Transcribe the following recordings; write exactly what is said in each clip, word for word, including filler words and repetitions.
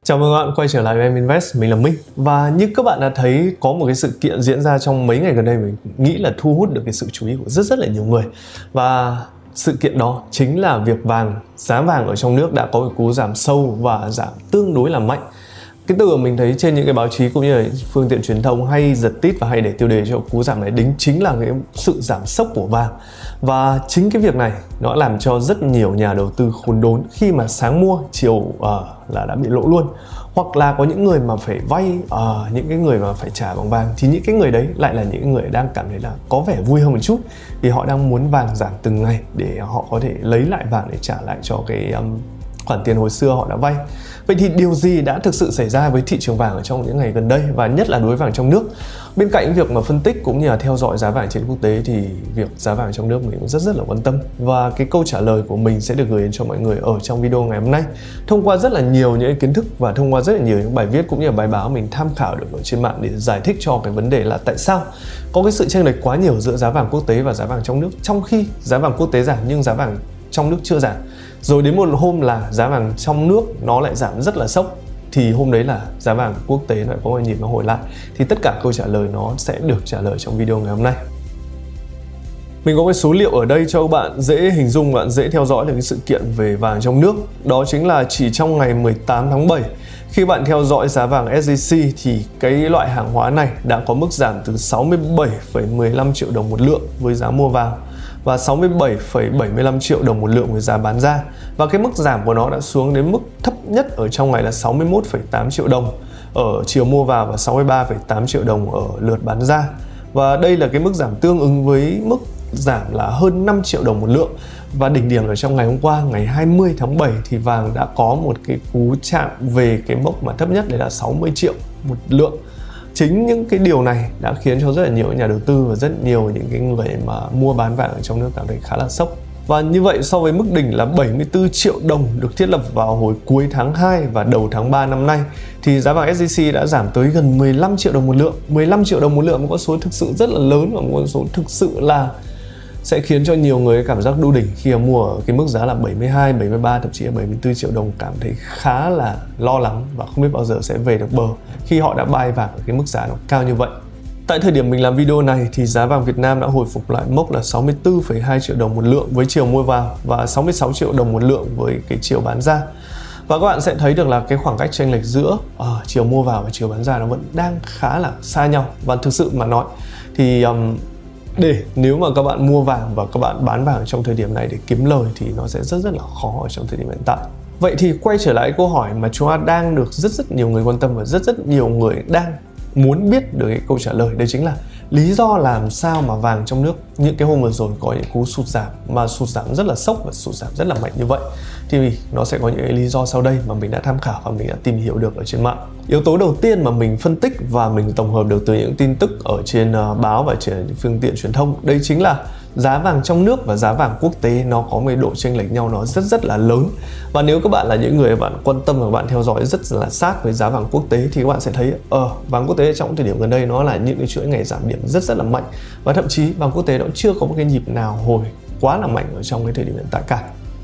Chào mừng các bạn quay trở lại với em Invest, mình là Minh. Và như các bạn đã thấy, có một cái sự kiện diễn ra trong mấy ngày gần đây mình nghĩ là thu hút được cái sự chú ý của rất rất là nhiều người. Và sự kiện đó chính là việc vàng, giá vàng ở trong nước đã có một cú giảm sâu và giảm tương đối là mạnh. Cái từ mình thấy trên những cái báo chí cũng như là phương tiện truyền thông hay giật tít và hay để tiêu đề cho cú giảm này đính chính là cái sự giảm sốc của vàng. Và chính cái việc này nó làm cho rất nhiều nhà đầu tư khốn đốn khi mà sáng mua chiều uh, là đã bị lỗ luôn. Hoặc là có những người mà phải vay, uh, những cái người mà phải trả bằng vàng, thì những cái người đấy lại là những người đang cảm thấy là có vẻ vui hơn một chút, vì họ đang muốn vàng giảm từng ngày để họ có thể lấy lại vàng để trả lại cho cái um, khoản tiền hồi xưa họ đã vay. Vậy thì điều gì đã thực sự xảy ra với thị trường vàng ở trong những ngày gần đây, và nhất là đối với vàng trong nước? Bên cạnh việc mà phân tích cũng như là theo dõi giá vàng trên quốc tế thì việc giá vàng trong nước mình cũng rất rất là quan tâm. Và cái câu trả lời của mình sẽ được gửi đến cho mọi người ở trong video ngày hôm nay, thông qua rất là nhiều những kiến thức và thông qua rất là nhiều những bài viết cũng như là bài báo mình tham khảo được ở trên mạng để giải thích cho cái vấn đề là tại sao có cái sự chênh lệch quá nhiều giữa giá vàng quốc tế và giá vàng trong nước, trong khi giá vàng quốc tế giảm nhưng giá vàng trong nước chưa giảm. Rồi đến một hôm là giá vàng trong nước nó lại giảm rất là sốc, thì hôm đấy là giá vàng quốc tế lại có một nhịp nó hồi lại. Thì tất cả câu trả lời nó sẽ được trả lời trong video ngày hôm nay. Mình có cái số liệu ở đây cho các bạn dễ hình dung, bạn dễ theo dõi được cái sự kiện về vàng trong nước. Đó chính là chỉ trong ngày mười tám tháng bảy, khi bạn theo dõi giá vàng ét gi xê thì cái loại hàng hóa này đã có mức giảm từ sáu mươi bảy phẩy mười lăm triệu đồng một lượng với giá mua vào và sáu mươi bảy phẩy bảy mươi lăm triệu đồng một lượng với giá bán ra. Và cái mức giảm của nó đã xuống đến mức thấp nhất ở trong ngày là sáu mươi mốt phẩy tám triệu đồng ở chiều mua vào và sáu mươi ba phẩy tám triệu đồng ở lượt bán ra. Và đây là cái mức giảm tương ứng với mức giảm là hơn năm triệu đồng một lượng. Và đỉnh điểm ở trong ngày hôm qua, ngày hai mươi tháng bảy, thì vàng đã có một cái cú chạm về cái mốc mà thấp nhất, đấy là sáu mươi triệu một lượng. Chính những cái điều này đã khiến cho rất là nhiều nhà đầu tư và rất nhiều những cái người mà mua bán vàng ở trong nước cảm thấy khá là sốc. Và như vậy, so với mức đỉnh là bảy mươi tư triệu đồng được thiết lập vào hồi cuối tháng hai và đầu tháng ba năm nay, thì giá vàng ét gi xê đã giảm tới gần mười lăm triệu đồng một lượng. mười lăm triệu đồng một lượng, một con số thực sự rất là lớn và một con số thực sự là sẽ khiến cho nhiều người cảm giác đu đỉnh khi mà mua ở cái mức giá là bảy mươi hai, bảy mươi ba, thậm chí là bảy mươi tư triệu đồng, cảm thấy khá là lo lắng và không biết bao giờ sẽ về được bờ khi họ đã buy vàng ở cái mức giá nó cao như vậy. Tại thời điểm mình làm video này thì giá vàng Việt Nam đã hồi phục lại mốc là sáu mươi tư phẩy hai triệu đồng một lượng với chiều mua vào và sáu mươi sáu triệu đồng một lượng với cái chiều bán ra. Và các bạn sẽ thấy được là cái khoảng cách chênh lệch giữa uh, chiều mua vào và chiều bán ra nó vẫn đang khá là xa nhau. Và thực sự mà nói thì um, để nếu mà các bạn mua vàng và các bạn bán vàng trong thời điểm này để kiếm lời thì nó sẽ rất rất là khó ở trong thời điểm hiện tại. Vậy thì quay trở lại câu hỏi mà chúng ta đang được rất rất nhiều người quan tâm và rất rất nhiều người đang muốn biết được cái câu trả lời, đấy chính là lý do làm sao mà vàng trong nước những cái hôm vừa rồi có những cú sụt giảm mà sụt giảm rất là sốc và sụt giảm rất là mạnh như vậy. Thì nó sẽ có những cái lý do sau đây mà mình đã tham khảo và mình đã tìm hiểu được ở trên mạng. Yếu tố đầu tiên mà mình phân tích và mình tổng hợp được từ những tin tức ở trên uh, báo và trên phương tiện truyền thông, đây chính là giá vàng trong nước và giá vàng quốc tế nó có một độ chênh lệch nhau nó rất rất là lớn. Và nếu các bạn là những người bạn quan tâm và bạn theo dõi rất là sát với giá vàng quốc tế thì các bạn sẽ thấy ờ vàng quốc tế trong thời điểm gần đây nó là những cái chuỗi ngày giảm điểm rất rất là mạnh, và thậm chí vàng quốc tế nó chưa có một cái nhịp nào hồi quá là mạnh ở trong cái thời điểm hiện tại cả.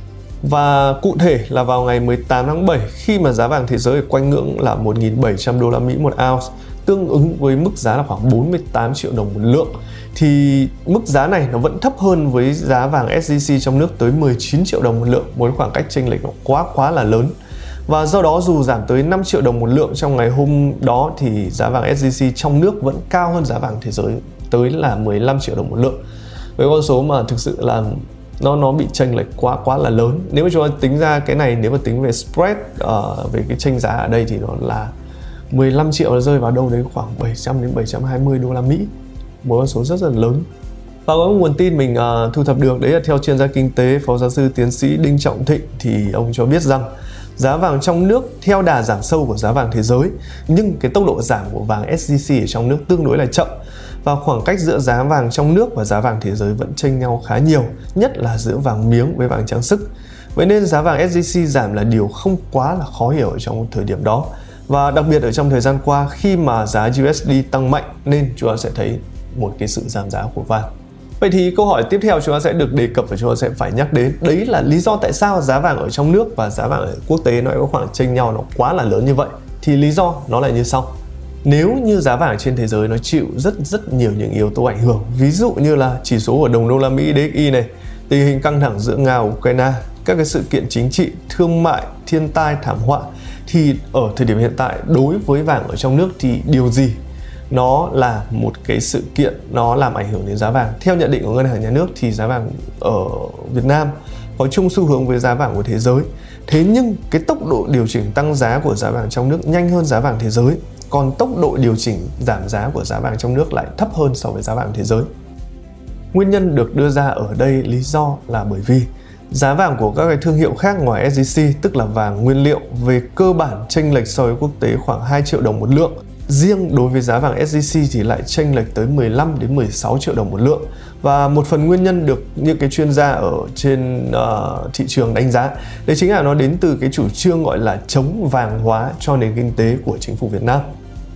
Và cụ thể là vào ngày mười tám tháng bảy, khi mà giá vàng thế giới ở quanh ngưỡng là một nghìn bảy trăm đô la Mỹ một ounce, tương ứng với mức giá là khoảng bốn mươi tám triệu đồng một lượng, thì mức giá này nó vẫn thấp hơn với giá vàng ét gi xê trong nước tới mười chín triệu đồng một lượng, với khoảng cách chênh lệch nó quá quá là lớn. Và do đó dù giảm tới năm triệu đồng một lượng trong ngày hôm đó thì giá vàng ét gi xê trong nước vẫn cao hơn giá vàng thế giới tới là mười lăm triệu đồng một lượng, với con số mà thực sự là nó nó bị chênh lệch quá quá là lớn. Nếu mà chúng ta tính ra cái này, nếu mà tính về spread uh, về cái chênh giá ở đây thì nó là mười lăm triệu, nó rơi vào đâu đấy khoảng bảy trăm đến bảy trăm hai mươi đô la Mỹ, một con số rất rất lớn. Và có một nguồn tin mình uh, thu thập được, đấy là theo chuyên gia kinh tế phó giáo sư tiến sĩ Đinh Trọng Thịnh, thì ông cho biết rằng giá vàng trong nước theo đà giảm sâu của giá vàng thế giới, nhưng cái tốc độ giảm của vàng ét gi xê ở trong nước tương đối là chậm, và khoảng cách giữa giá vàng trong nước và giá vàng thế giới vẫn chênh nhau khá nhiều, nhất là giữa vàng miếng với vàng trang sức. Vậy nên giá vàng ét gi xê giảm là điều không quá là khó hiểu ở trong thời điểm đó. Và đặc biệt ở trong thời gian qua, khi mà giá u ét đê tăng mạnh nên chúng ta sẽ thấy một cái sự giảm giá của vàng. Vậy thì câu hỏi tiếp theo chúng ta sẽ được đề cập và chúng ta sẽ phải nhắc đến, đấy là lý do tại sao giá vàng ở trong nước và giá vàng ở quốc tế nó có khoảng chênh nhau nó quá là lớn như vậy. Thì lý do nó là như sau. Nếu như giá vàng trên thế giới nó chịu rất rất nhiều những yếu tố ảnh hưởng, ví dụ như là chỉ số của đồng đô la Mỹ đê ích i này, tình hình căng thẳng giữa Nga và Ukraine, các cái sự kiện chính trị, thương mại, thiên tai, thảm họa, thì ở thời điểm hiện tại đối với vàng ở trong nước thì điều gì nó là một cái sự kiện nó làm ảnh hưởng đến giá vàng? Theo nhận định của Ngân hàng Nhà nước thì giá vàng ở Việt Nam có chung xu hướng với giá vàng của thế giới. Thế nhưng cái tốc độ điều chỉnh tăng giá của giá vàng trong nước nhanh hơn giá vàng thế giới, còn tốc độ điều chỉnh giảm giá của giá vàng trong nước lại thấp hơn so với giá vàng thế giới. Nguyên nhân được đưa ra ở đây lý do là bởi vì giá vàng của các cái thương hiệu khác ngoài ét gi xê, tức là vàng nguyên liệu, về cơ bản chênh lệch so với quốc tế khoảng hai triệu đồng một lượng. Riêng đối với giá vàng ét gi xê thì lại chênh lệch tới mười lăm đến mười sáu triệu đồng một lượng. Và một phần nguyên nhân được những cái chuyên gia ở trên uh, thị trường đánh giá, đấy chính là nó đến từ cái chủ trương gọi là chống vàng hóa cho nền kinh tế của chính phủ Việt Nam.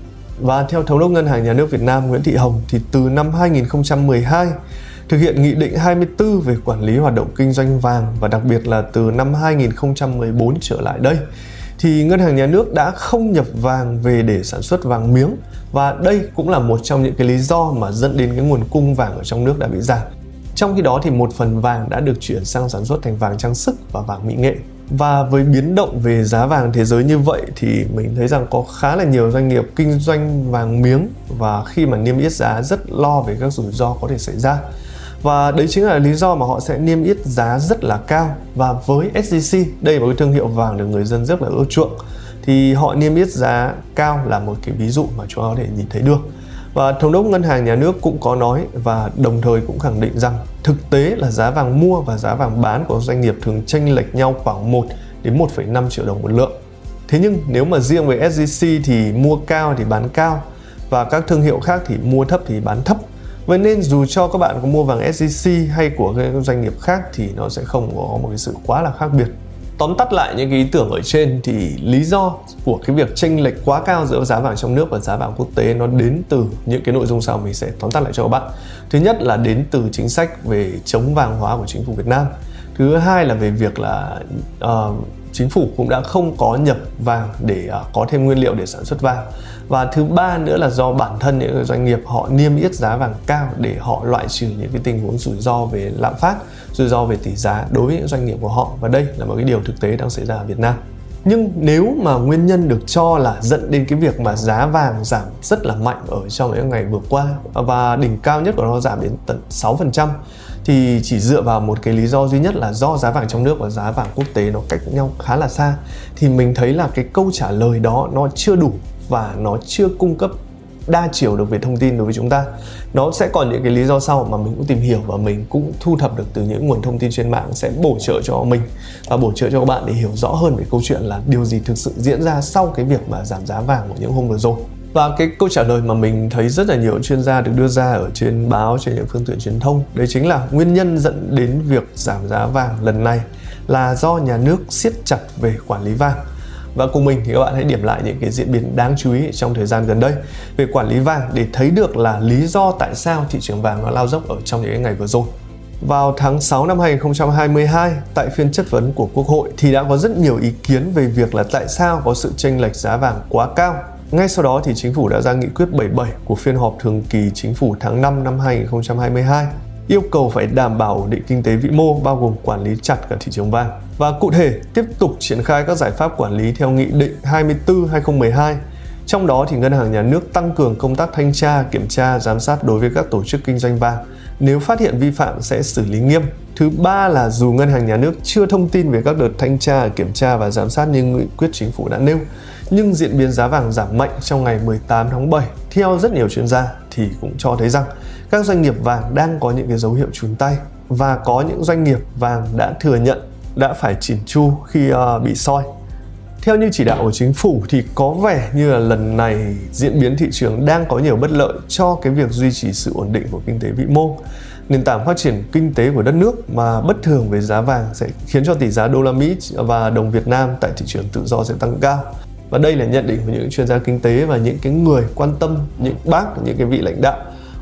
Và theo Thống đốc Ngân hàng Nhà nước Việt Nam Nguyễn Thị Hồng thì từ năm hai nghìn không trăm mười hai thực hiện Nghị định hai mươi tư về quản lý hoạt động kinh doanh vàng, và đặc biệt là từ năm hai nghìn không trăm mười bốn trở lại đây thì Ngân hàng Nhà nước đã không nhập vàng về để sản xuất vàng miếng, và đây cũng là một trong những cái lý do mà dẫn đến cái nguồn cung vàng ở trong nước đã bị giảm. Trong khi đó thì một phần vàng đã được chuyển sang sản xuất thành vàng trang sức và vàng mỹ nghệ. Và với biến động về giá vàng thế giới như vậy thì mình thấy rằng có khá là nhiều doanh nghiệp kinh doanh vàng miếng, và khi mà niêm yết giá rất lo về các rủi ro có thể xảy ra. Và đấy chính là lý do mà họ sẽ niêm yết giá rất là cao. Và với ét gi xê, đây là một cái thương hiệu vàng được người dân rất là ưa chuộng, thì họ niêm yết giá cao là một cái ví dụ mà chúng ta có thể nhìn thấy được. Và Thống đốc Ngân hàng Nhà nước cũng có nói và đồng thời cũng khẳng định rằng thực tế là giá vàng mua và giá vàng bán của doanh nghiệp thường chênh lệch nhau khoảng một đến một phẩy năm triệu đồng một lượng. Thế nhưng nếu mà riêng với ét gi xê thì mua cao thì bán cao, và các thương hiệu khác thì mua thấp thì bán thấp. Vậy nên dù cho các bạn có mua vàng ét gi xê hay của các doanh nghiệp khác thì nó sẽ không có một cái sự quá là khác biệt. Tóm tắt lại những cái ý tưởng ở trên thì lý do của cái việc chênh lệch quá cao giữa giá vàng trong nước và giá vàng quốc tế nó đến từ những cái nội dung sau mình sẽ tóm tắt lại cho các bạn. Thứ nhất là đến từ chính sách về chống vàng hóa của chính phủ Việt Nam. Thứ hai là về việc là uh, chính phủ cũng đã không có nhập vàng để uh, có thêm nguyên liệu để sản xuất vàng. Và thứ ba nữa là do bản thân những doanh nghiệp họ niêm yết giá vàng cao để họ loại trừ những cái tình huống rủi ro về lạm phát, rủi ro về tỷ giá đối với những doanh nghiệp của họ. Và đây là một cái điều thực tế đang xảy ra ở Việt Nam. Nhưng nếu mà nguyên nhân được cho là dẫn đến cái việc mà giá vàng giảm rất là mạnh ở trong những ngày vừa qua, và đỉnh cao nhất của nó giảm đến tận sáu phần trăm, thì chỉ dựa vào một cái lý do duy nhất là do giá vàng trong nước và giá vàng quốc tế nó cách nhau khá là xa, thì mình thấy là cái câu trả lời đó nó chưa đủ và nó chưa cung cấp đa chiều được về thông tin đối với chúng ta. Nó sẽ còn những cái lý do sau mà mình cũng tìm hiểu và mình cũng thu thập được từ những nguồn thông tin trên mạng, sẽ bổ trợ cho mình và bổ trợ cho các bạn để hiểu rõ hơn về câu chuyện là điều gì thực sự diễn ra sau cái việc mà giảm giá vàng của những hôm vừa rồi. Và cái câu trả lời mà mình thấy rất là nhiều chuyên gia được đưa ra ở trên báo, trên những phương tiện truyền thông, đấy chính là nguyên nhân dẫn đến việc giảm giá vàng lần này là do nhà nước siết chặt về quản lý vàng. Và cùng mình thì các bạn hãy điểm lại những cái diễn biến đáng chú ý trong thời gian gần đây về quản lý vàng để thấy được là lý do tại sao thị trường vàng nó lao dốc ở trong những ngày vừa rồi. Vào tháng sáu năm hai nghìn không trăm hai mươi hai, tại phiên chất vấn của Quốc hội thì đã có rất nhiều ý kiến về việc là tại sao có sự chênh lệch giá vàng quá cao. Ngay sau đó thì chính phủ đã ra nghị quyết bảy mươi bảy của phiên họp thường kỳ chính phủ tháng năm năm hai nghìn không trăm hai mươi hai, yêu cầu phải đảm bảo ổn định kinh tế vĩ mô, bao gồm quản lý chặt cả thị trường vàng. Và cụ thể, tiếp tục triển khai các giải pháp quản lý theo Nghị định hai mươi tư trên hai nghìn không trăm mười hai. Trong đó thì Ngân hàng Nhà nước tăng cường công tác thanh tra, kiểm tra, giám sát đối với các tổ chức kinh doanh vàng. Nếu phát hiện vi phạm sẽ xử lý nghiêm. Thứ ba là dù Ngân hàng Nhà nước chưa thông tin về các đợt thanh tra, kiểm tra và giám sát như nghị quyết chính phủ đã nêu, nhưng diễn biến giá vàng giảm mạnh trong ngày mười tám tháng bảy theo rất nhiều chuyên gia thì cũng cho thấy rằng các doanh nghiệp vàng đang có những cái dấu hiệu chùn tay, và có những doanh nghiệp vàng đã thừa nhận đã phải chỉn chu khi uh, bị soi. Theo như chỉ đạo của chính phủ thì có vẻ như là lần này diễn biến thị trường đang có nhiều bất lợi cho cái việc duy trì sự ổn định của kinh tế vĩ mô. Nền tảng phát triển kinh tế của đất nước mà bất thường về giá vàng sẽ khiến cho tỷ giá đô la Mỹ và đồng Việt Nam tại thị trường tự do sẽ tăng cao. Và đây là nhận định của những chuyên gia kinh tế và những cái người quan tâm, những bác, những cái vị lãnh đạo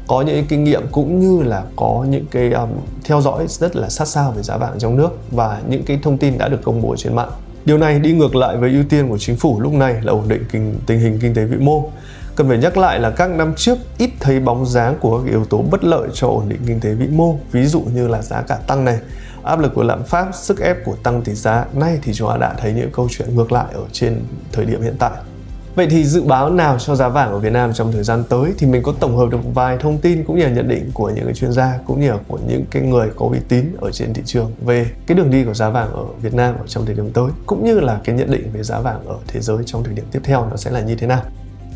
có những cái kinh nghiệm cũng như là có những cái um, theo dõi rất là sát sao về giá vàng trong nước và những cái thông tin đã được công bố trên mạng. Điều này đi ngược lại với ưu tiên của chính phủ lúc này là ổn định kinh, tình hình kinh tế vĩ mô. Cần phải nhắc lại là các năm trước ít thấy bóng dáng của các yếu tố bất lợi cho ổn định kinh tế vĩ mô, ví dụ như là giá cả tăng này, áp lực của lạm phát, sức ép của tăng tỷ giá. Nay thì chúng ta đã thấy những câu chuyện ngược lại ở trên thời điểm hiện tại. Vậy thì dự báo nào cho giá vàng ở Việt Nam trong thời gian tới? Thì mình có tổng hợp được vài thông tin cũng như là nhận định của những cái chuyên gia cũng như là của những cái người có uy tín ở trên thị trường về cái đường đi của giá vàng ở Việt Nam ở trong thời điểm tới, cũng như là cái nhận định về giá vàng ở thế giới trong thời điểm tiếp theo nó sẽ là như thế nào.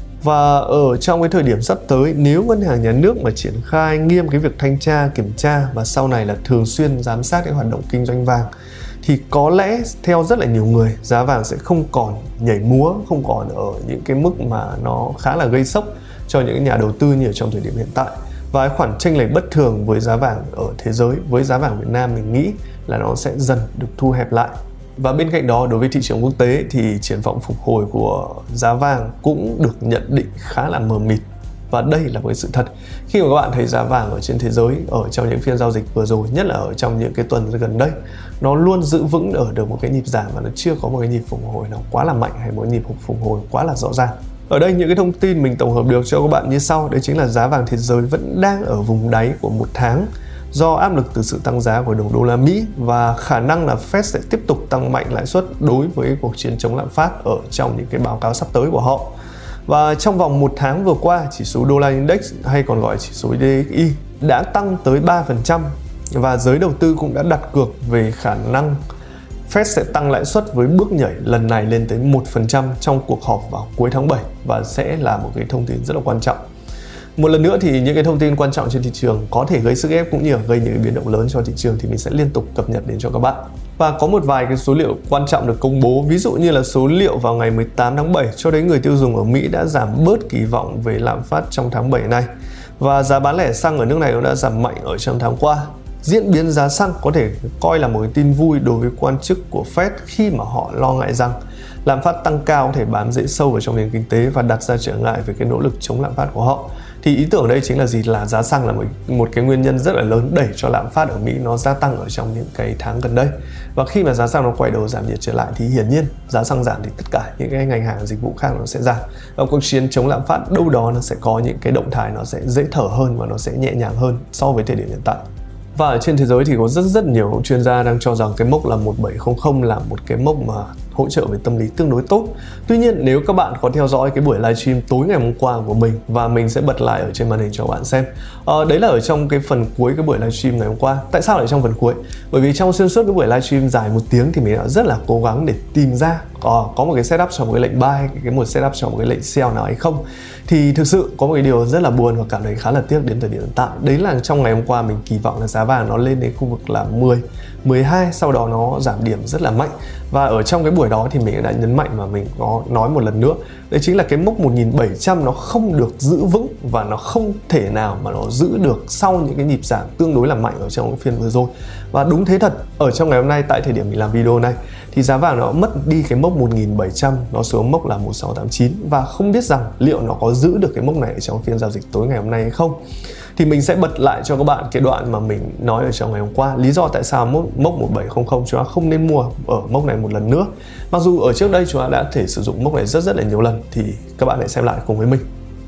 Và ở trong cái thời điểm sắp tới, nếu ngân hàng nhà nước mà triển khai nghiêm cái việc thanh tra, kiểm tra và sau này là thường xuyên giám sát cái hoạt động kinh doanh vàng, thì có lẽ theo rất là nhiều người, giá vàng sẽ không còn nhảy múa, không còn ở những cái mức mà nó khá là gây sốc cho những nhà đầu tư như ở trong thời điểm hiện tại. Và khoản chênh lệch bất thường với giá vàng ở thế giới với giá vàng Việt Nam mình nghĩ là nó sẽ dần được thu hẹp lại. Và bên cạnh đó, đối với thị trường quốc tế thì triển vọng phục hồi của giá vàng cũng được nhận định khá là mờ mịt. Và đây là một cái sự thật. Khi mà các bạn thấy giá vàng ở trên thế giới ở trong những phiên giao dịch vừa rồi, nhất là ở trong những cái tuần gần đây, nó luôn giữ vững ở được một cái nhịp giảm và nó chưa có một cái nhịp phục hồi nào quá là mạnh hay một cái nhịp phục hồi quá là rõ ràng. Ở đây những cái thông tin mình tổng hợp được cho các bạn như sau, đấy chính là giá vàng thế giới vẫn đang ở vùng đáy của một tháng do áp lực từ sự tăng giá của đồng đô la Mỹ và khả năng là Fed sẽ tiếp tục tăng mạnh lãi suất đối với cuộc chiến chống lạm phát ở trong những cái báo cáo sắp tới của họ. Và trong vòng một tháng vừa qua, chỉ số đô la index hay còn gọi chỉ số đê ích i đã tăng tới ba phần trăm và giới đầu tư cũng đã đặt cược về khả năng Fed sẽ tăng lãi suất với bước nhảy lần này lên tới một phần trăm trong cuộc họp vào cuối tháng bảy và sẽ là một cái thông tin rất là quan trọng. Một lần nữa thì những cái thông tin quan trọng trên thị trường có thể gây sức ép cũng như là gây những cái biến động lớn cho thị trường thì mình sẽ liên tục cập nhật đến cho các bạn. Và có một vài cái số liệu quan trọng được công bố, ví dụ như là số liệu vào ngày mười tám tháng bảy cho thấy người tiêu dùng ở Mỹ đã giảm bớt kỳ vọng về lạm phát trong tháng bảy này. Và giá bán lẻ xăng ở nước này cũng đã giảm mạnh ở trong tháng qua. Diễn biến giá xăng có thể coi là một cái tin vui đối với quan chức của Fed khi mà họ lo ngại rằng lạm phát tăng cao có thể bám rễ sâu vào trong nền kinh tế và đặt ra trở ngại về cái nỗ lực chống lạm phát của họ. Thì ý tưởng ở đây chính là gì? Là giá xăng là một, một cái nguyên nhân rất là lớn đẩy cho lạm phát ở Mỹ nó gia tăng ở trong những cái tháng gần đây. Và khi mà giá xăng nó quay đầu giảm nhiệt trở lại thì hiển nhiên giá xăng giảm thì tất cả những cái ngành hàng dịch vụ khác nó sẽ giảm. Và cuộc chiến chống lạm phát đâu đó nó sẽ có những cái động thái nó sẽ dễ thở hơn và nó sẽ nhẹ nhàng hơn so với thời điểm hiện tại. Và ở trên thế giới thì có rất rất nhiều chuyên gia đang cho rằng cái mốc là một bảy không không là một cái mốc mà hỗ trợ về tâm lý tương đối tốt. Tuy nhiên nếu các bạn có theo dõi cái buổi livestream tối ngày hôm qua của mình và mình sẽ bật lại ở trên màn hình cho các bạn xem. Ờ, đấy là ở trong cái phần cuối cái buổi livestream ngày hôm qua. Tại sao lại trong phần cuối? Bởi vì trong xuyên suốt cái buổi livestream dài một tiếng thì mình đã rất là cố gắng để tìm ra có, có một cái setup cho một cái lệnh buy, cái một setup cho một cái lệnh sell nào hay không. Thì thực sự có một cái điều rất là buồn và cảm thấy khá là tiếc đến thời điểm hiện tại. Đấy là trong ngày hôm qua mình kỳ vọng là giá vàng nó lên đến khu vực là mười, mười hai, sau đó nó giảm điểm rất là mạnh. Và ở trong cái buổi đó thì mình đã nhấn mạnh mà mình có nói một lần nữa. Đấy chính là cái mốc một nghìn bảy trăm nó không được giữ vững và nó không thể nào mà nó giữ được sau những cái nhịp giảm tương đối là mạnh ở trong cái phiên vừa rồi. Và đúng thế thật, ở trong ngày hôm nay tại thời điểm mình làm video này thì giá vàng nó mất đi cái mốc một nghìn bảy trăm, nó xuống mốc là một nghìn sáu trăm tám mươi chín và không biết rằng liệu nó có giữ được cái mốc này ở trong phiên giao dịch tối ngày hôm nay hay không. Thì mình sẽ bật lại cho các bạn cái đoạn mà mình nói ở trong ngày hôm qua. Lý do tại sao mốc, mốc một bảy không không chúng ta không nên mua ở mốc này một lần nữa. Mặc dù ở trước đây chúng ta đã thể sử dụng mốc này rất rất là nhiều lần. Thì các bạn hãy xem lại cùng với mình.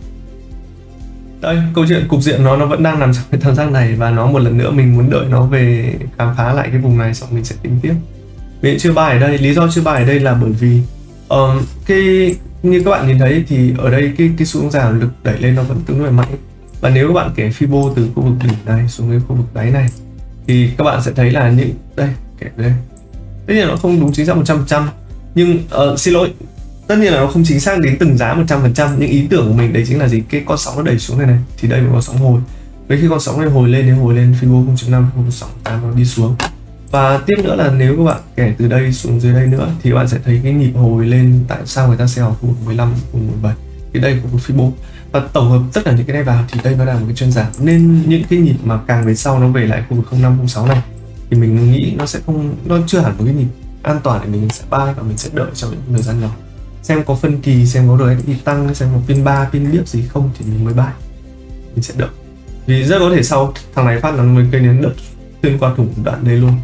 Đây, câu chuyện cục diện nó nó vẫn đang nằm trong cái tam giác này. Và nó một lần nữa mình muốn đợi nó về khám phá lại cái vùng này xong mình sẽ tính tiếp. Mình chưa buy ở đây, lý do chưa buy ở đây là bởi vì uh, cái như các bạn nhìn thấy thì ở đây cái, cái xu hướng giảm lực đẩy lên nó vẫn tương đối mạnh. Và nếu các bạn kể Fibo từ khu vực đỉnh này xuống cái khu vực đáy này thì các bạn sẽ thấy là những đây kể đây, tất nhiên là nó không đúng chính xác một trăm phần trăm nhưng uh, xin lỗi, tất nhiên là nó không chính xác đến từng giá một trăm phần trăm, nhưng ý tưởng của mình đấy chính là gì, cái con sóng nó đẩy xuống này này thì đây là con sóng hồi. Với khi con sóng này hồi lên, nếu hồi lên Fibo không chấm năm, không sóng tám nó đi xuống. Và tiếp nữa là nếu các bạn kể từ đây xuống dưới đây nữa thì các bạn sẽ thấy cái nhịp hồi lên tại sao người ta sell ở khu vực mười lăm, khu vực mười bảy, thì đây cũng Fibo. Và tổng hợp tất cả những cái này vào thì đây nó là một cái chân giảm, nên những cái nhịp mà càng về sau nó về lại khu vực không năm không sáu này thì mình nghĩ nó sẽ không, nó chưa hẳn một cái nhịp an toàn để mình sẽ buy và mình sẽ đợi trong những thời gian nhỏ, xem có phân kỳ, xem có rờ ét i tăng, xem có pin ba, pin biếc gì không thì mình mới buy, mình sẽ đợi. Vì rất có thể sau thằng này phát nó mới cây nến đập xuyên qua thủng đoạn đây luôn.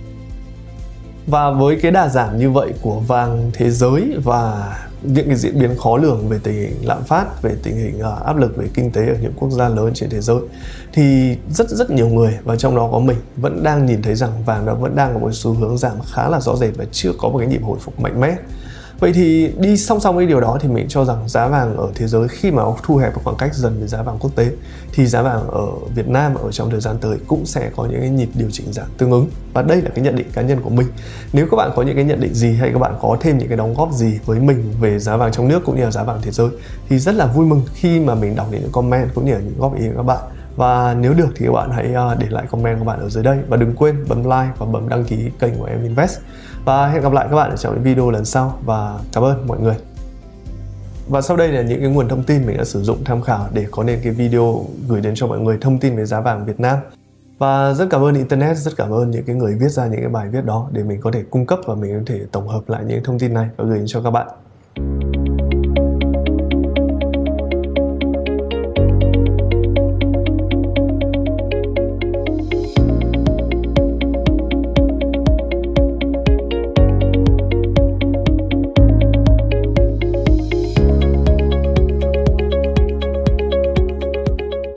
Và với cái đà giảm như vậy của vàng thế giới và những cái diễn biến khó lường về tình hình lạm phát, về tình hình uh, áp lực về kinh tế ở những quốc gia lớn trên thế giới, thì rất rất nhiều người, và trong đó có mình, vẫn đang nhìn thấy rằng vàng nó vẫn đang có một xu hướng giảm khá là rõ rệt và chưa có một cái nhịp hồi phục mạnh mẽ. Vậy thì đi song song với điều đó thì mình cho rằng giá vàng ở thế giới khi mà thu hẹp khoảng cách dần với giá vàng quốc tế, thì giá vàng ở Việt Nam ở trong thời gian tới cũng sẽ có những cái nhịp điều chỉnh giảm tương ứng. Và đây là cái nhận định cá nhân của mình. Nếu các bạn có những cái nhận định gì, hay các bạn có thêm những cái đóng góp gì với mình về giá vàng trong nước cũng như là giá vàng thế giới, thì rất là vui mừng khi mà mình đọc những comment cũng như là những góp ý của các bạn. Và nếu được thì các bạn hãy để lại comment của bạn ở dưới đây. Và đừng quên bấm like và bấm đăng ký kênh của Em Invest. Và hẹn gặp lại các bạn ở trong những video lần sau. Và cảm ơn mọi người. Và sau đây là những cái nguồn thông tin mình đã sử dụng tham khảo để có nên cái video gửi đến cho mọi người thông tin về giá vàng Việt Nam. Và rất cảm ơn Internet, rất cảm ơn những cái người viết ra những cái bài viết đó để mình có thể cung cấp và mình có thể tổng hợp lại những thông tin này và gửi đến cho các bạn.